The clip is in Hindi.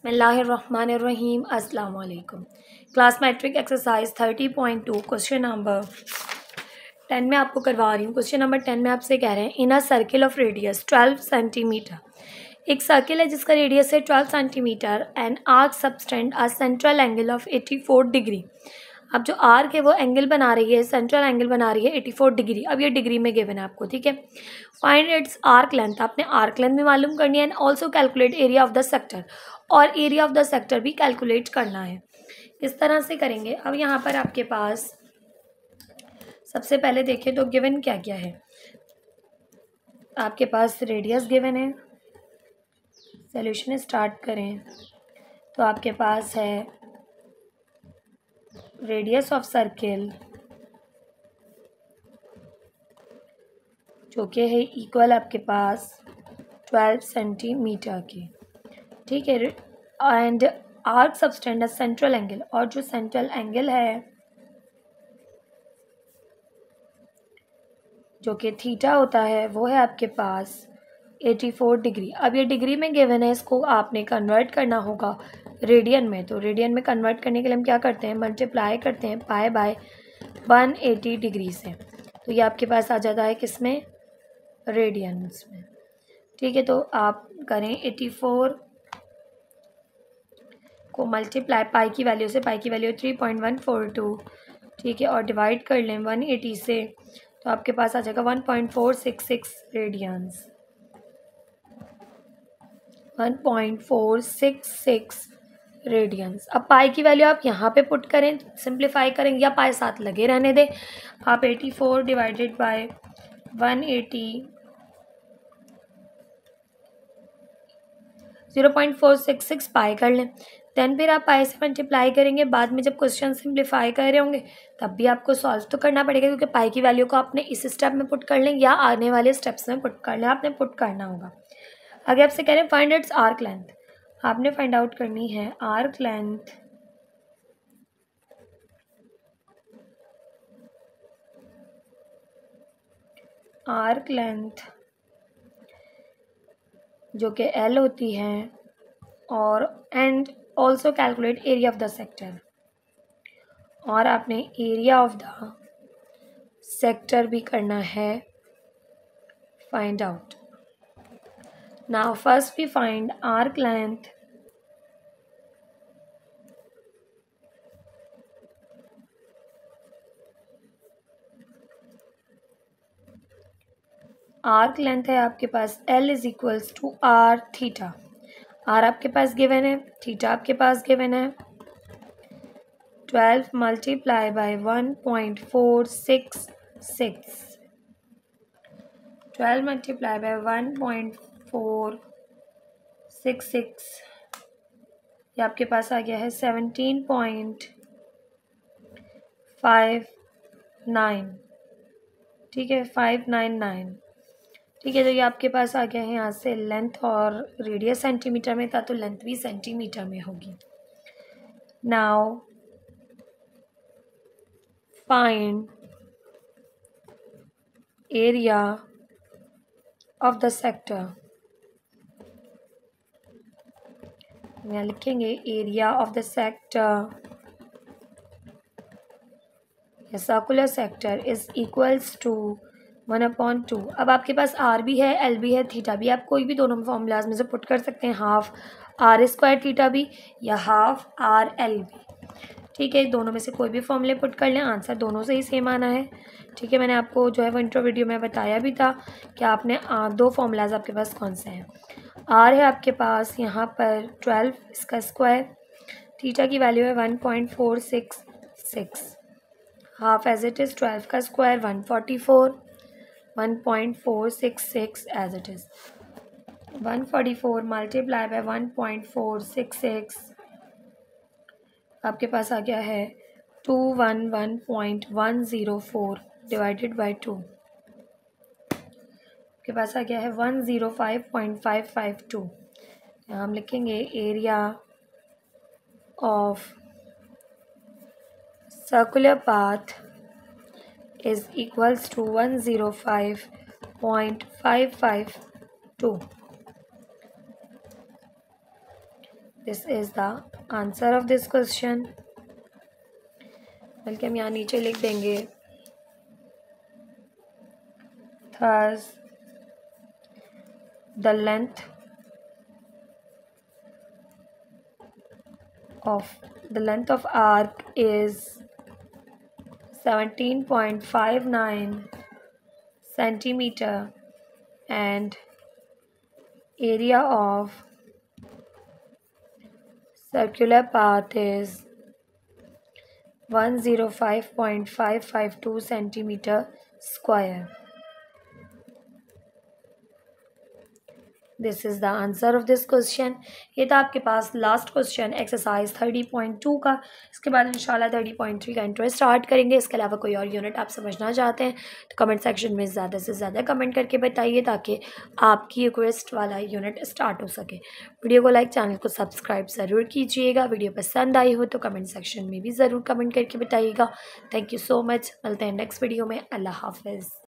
बिस्मिल्लाहिर्रहमानिर्रहीम अस्सलाम वालेकुम। Class matric exercise 30.2 question number 10 में आपको करवा रही हूँ। क्वेश्चन नंबर 10 में आपसे कह रहे हैं in a circle of radius 12 centimetre. एक सर्किल है जिसका रेडियस है 12 centimetre and arc subtend a central angle of 84 degree. अब जो आर्क है वो एंगल बना रही है, सेंट्रल एंगल बना रही है 84 डिग्री। अब ये डिग्री में गिवन है आपको, ठीक है। फाइंड इट्स आर्क लेंथ, आपने आर्क लेंथ भी मालूम करनी है and also calculate area of the sector, और एरिया ऑफ द सेक्टर भी कैलकुलेट करना है। इस तरह से करेंगे। अब यहाँ पर आपके पास सबसे पहले देखें तो गिवन क्या क्या है। आपके पास रेडियस गिवन है, सॉल्यूशन स्टार्ट करें तो आपके पास है रेडियस ऑफ सर्किल जो कि है इक्वल आपके पास 12 सेंटीमीटर की, ठीक है। And arc subtend central angle, और जो सेंट्रल एंगल है जो कि थीटा होता है वो है आपके पास 84 डिग्री। अब ये डिग्री में गिवन है, इसको आपने कन्वर्ट करना होगा रेडियन में। तो रेडियन में कन्वर्ट करने के लिए हम क्या करते हैं, मल्टीप्लाई करते हैं पाई बाय 180 डिग्री से। तो ये आपके पास आ जाता है किस में, रेडियंस में, ठीक है। तो आप करें 84 को मल्टीप्लाई पाई की वैल्यू से, पाई की वैल्यू 3.142, ठीक है, और डिवाइड कर लें 180 से, तो आपके पास आ जाएगा 1.466 रेडियंस, 1.466 रेडियंस। अब पाई की वैल्यू आप यहाँ पे पुट करें, सिंप्लीफाई करें या पाई साथ लगे रहने दें। आप 84 डिवाइडेड बाय 180 0.466 पाई कर लें। देन फिर आप पाई से मल्टीप्लाई करेंगे। बाद में जब क्वेश्चन सिंप्लीफाई कर रहे होंगे तब भी आपको सॉल्व तो करना पड़ेगा, क्योंकि पाई की वैल्यू को आपने इस स्टेप में पुट कर लें या आने वाले स्टेप्स में पुट कर लें, आपने पुट करना होगा। आगे आपसे कह रहे हैं फाइंड इट्स आर्क लेंथ, आपने फाइंड आउट करनी है आर्क लेंथ जो कि L होती है, और and also calculate area of the sector, और आपने एरिया ऑफ द सेक्टर भी करना है find out. Now first we find arc length है आपके पास L is equals to r theta. R आपके पास गिवन है, थीटा आपके पास गिवन है 12 मल्टीप्लाई बाय 1.466, 12 मल्टीप्लाई बाय 1.466, ये आपके पास आ गया है 17.59, ठीक है, 599, ठीक है। तो ये आपके पास आ गया है यहाँ से लेंथ, और रेडियस सेंटीमीटर में था तो लेंथ भी सेंटीमीटर में होगी। Now find area of the sector, यहाँ लिखेंगे area of the sector, circular sector is equals to 1/2। अब आपके पास आर भी है, एल भी है, थीटा भी, आप कोई भी दोनों फॉर्मूलाज में से पुट कर सकते हैं, हाफ आर स्क्वायर थीटा भी या हाफ आर एल भी, ठीक है। दोनों में से कोई भी फॉर्मूले पुट कर लें, आंसर दोनों से ही सेम आना है, ठीक है। मैंने आपको जो है वो इंट्रो वीडियो में बताया भी था कि आपने दो फॉर्मूलाज आपके पास कौन से हैं। आर है आपके पास यहाँ पर 12, इसका स्क्वायर, थीटा की वैल्यू है 1.466, हाफ एज इट इज़ 12 का square 144, 1.466 as it is, 144 multiply by 1.466 आपके पास आ गया है 211.104 डिवाइडेड बाय 2, आपके पास आ गया है 105.552। यहाँ हम लिखेंगे area of circular path is equals to 105.552, this is the answer of this question. बल्कि हम यहाँ नीचे लिख देंगे thus the length of arc is 17.59 centimeter and area of circular path is 105.552 centimeter square। This is the answer of this question. ये था आपके पास लास्ट क्वेश्चन एक्सरसाइज 30.2 का। इसके बाद इंशाल्लाह 30.3 का इंटरेस्ट स्टार्ट करेंगे। इसके अलावा कोई और यूनिट आप समझना चाहते हैं तो कमेंट सेक्शन में ज़्यादा से ज़्यादा कमेंट करके बताइए ताकि आपकी रिक्वेस्ट वाला यूनिट स्टार्ट हो सके। वीडियो को लाइक, चैनल को सब्सक्राइब ज़रूर कीजिएगा। वीडियो पसंद आई हो तो कमेंट सेक्शन में भी ज़रूर कमेंट करके बताइएगा। Thank you so much. मिलते हैं नेक्स्ट वीडियो में। अल्लाह हाफिज़।